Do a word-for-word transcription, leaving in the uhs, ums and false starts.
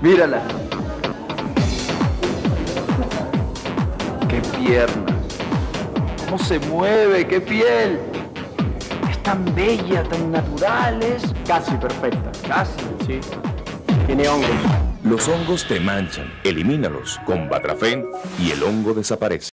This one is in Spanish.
Mírala. ¡Qué piernas! ¿Cómo se mueve? ¡Qué piel! Es tan bella, tan natural, es casi perfecta. Casi, sí. Tiene hongos. Los hongos te manchan. Elimínalos con Batrafen y el hongo desaparece.